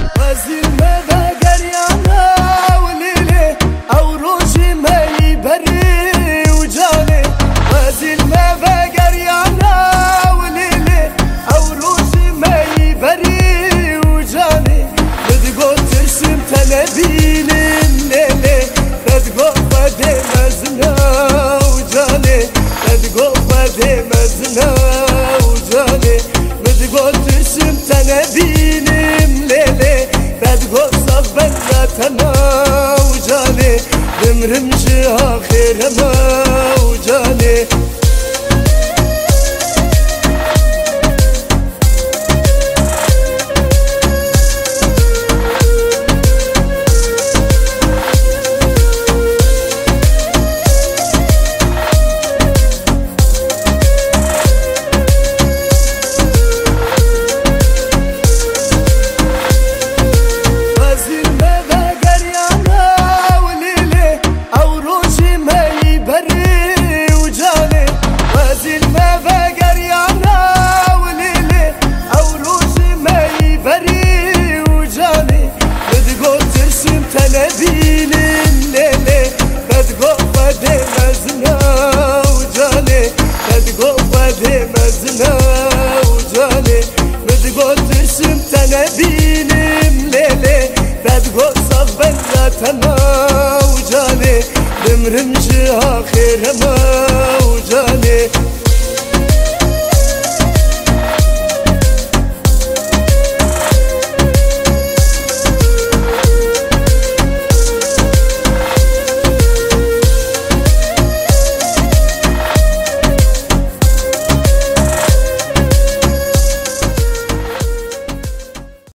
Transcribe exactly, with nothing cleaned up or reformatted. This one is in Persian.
وزير ما بقريانا وليلي او روجي ما يبري وجاني وزير ما بقريانا وليلي او روجي ما يبري وجاني بتقول ترسم تنبيني الليلي بتقول بدي مزنا وجاني بتقول بدي مزنا وجاني بتقول ترسم تنبيني مليلي بتقول صبت لا تنا وجاني بمرمجها خير ما